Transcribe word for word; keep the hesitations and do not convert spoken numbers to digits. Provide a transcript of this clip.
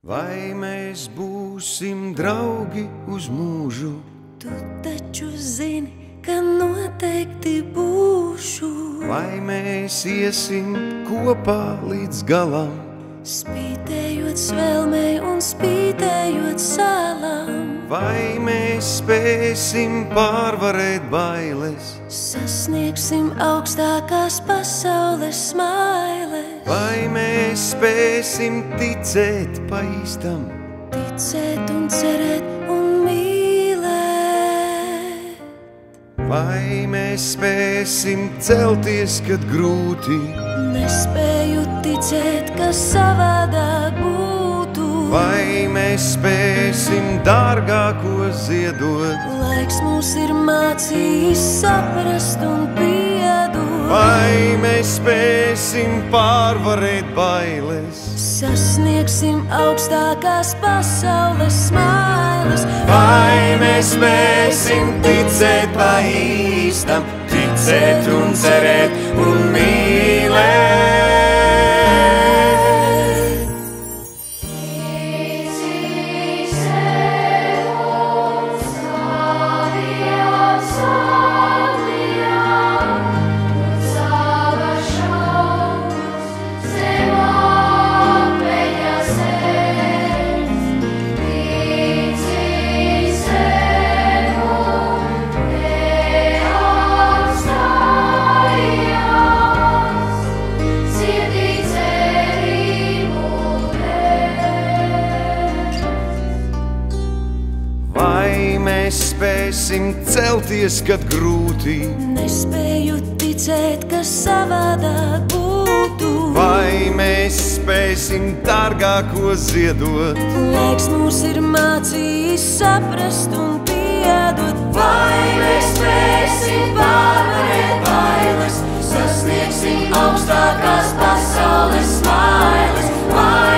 Vai mēs būsim draugi uz mūžu? Tu taču zini, ka noteikti būšu. Vai mēs iesim kopā līdz galam? Spītējot svelmei un spītējot sālām. Vai mēs spēsim pārvarēt bailes? Sasniegsim augstākās pasaules smailes. Vai mēs spēsim ticēt pa īstam? Ticēt un cerēt un mīlēt. Vai mēs spēsim celties, kad grūti? Nespēju ticēt, ka savādāk būtu. Vai mēs spēsim dārgāko ziedot? Laiks mūs ir mācījis saprast un piedot. Vai mēs spēsim pārvarēt bailes? Sasniegsim augstākās pasaules smailes. Vai mēs spēsim ticēt pa īstam, ticēt un cerēt un mīlēt? Mēs spēsim celties, kad grūti. Nespēju ticēt, ka savādāk būtu. Vai mēs spēsim dārgāko ziedot? Laiks mūs ir mācījis saprast un piedot. Vai mēs spēsim pārvarēt bailes? Sasniegsim augstākās pasaules smailes. Vai